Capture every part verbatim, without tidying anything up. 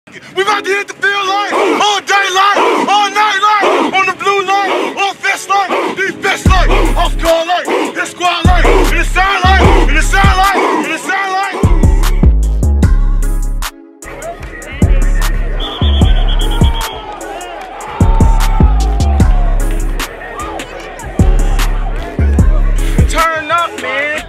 We about to hit the field line, all day line, all night line, on the blue line, on fist line, defense line, off guard line, hit squad line, in the sideline, in the sideline, in the sideline. Turn up, man.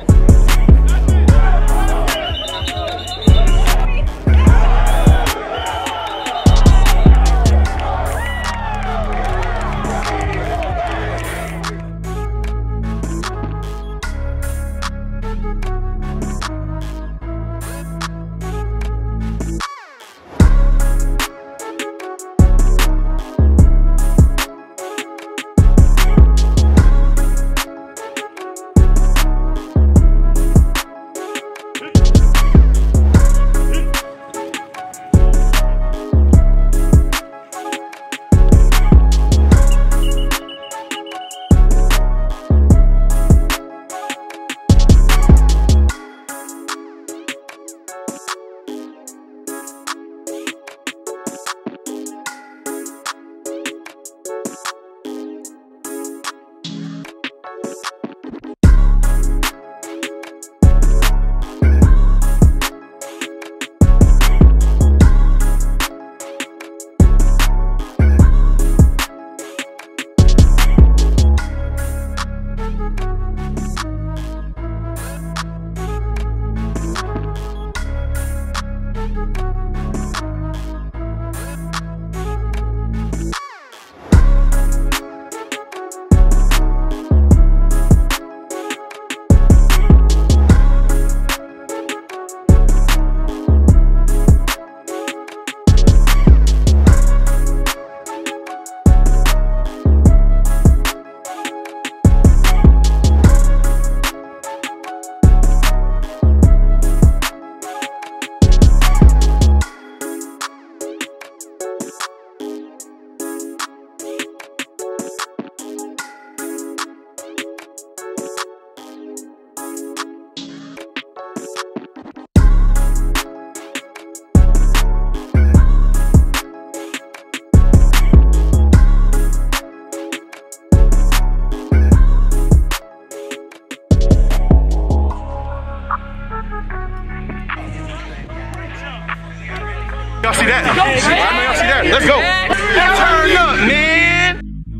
Y'all see that? I know y'all see that. Let's go. Turn up, man.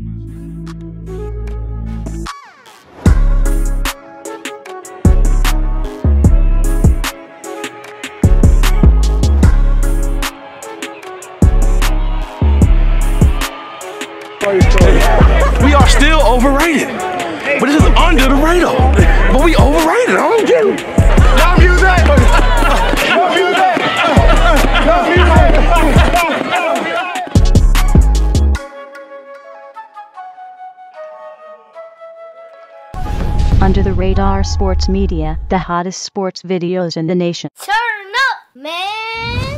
We are still overrated, but this is under the radar. But we overrated. I don't get it. Y'all view that. Y'all view that. Under the Radar Sports Media, the hottest sports videos in the nation. Turn up, man!